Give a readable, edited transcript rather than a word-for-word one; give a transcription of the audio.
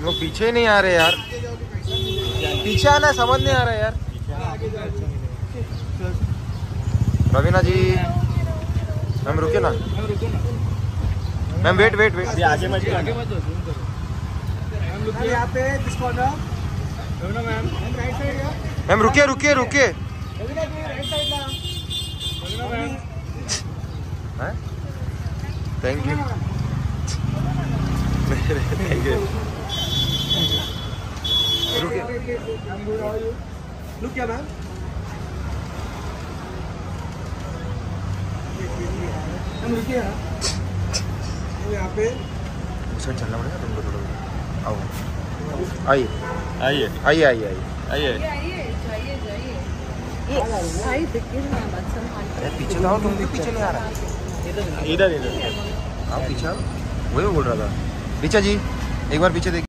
तुम लोग पीछे ही नहीं आ रहे यार, पीछे आना है, समझ नहीं आ रहा है यार। रवीना जी मैम रुके ना, मैम वेट वेट वेट, आगे मत यहाँ पे मैम रुकिए रुकिए रुकिए। Thank you thank you. Look क्या मैम, हम रुकिए यहाँ पे। उसे चलना पड़ेगा तुमको थोड़ा। आओ आइए आइए आइए आइए आइए आइए। पीछे तो आओ, तुम भी पीछे नहीं आ रहा। इधर इधर आओ पीछे आओ, वही बोल रहा था। ऋचा जी एक बार पीछे देखिए।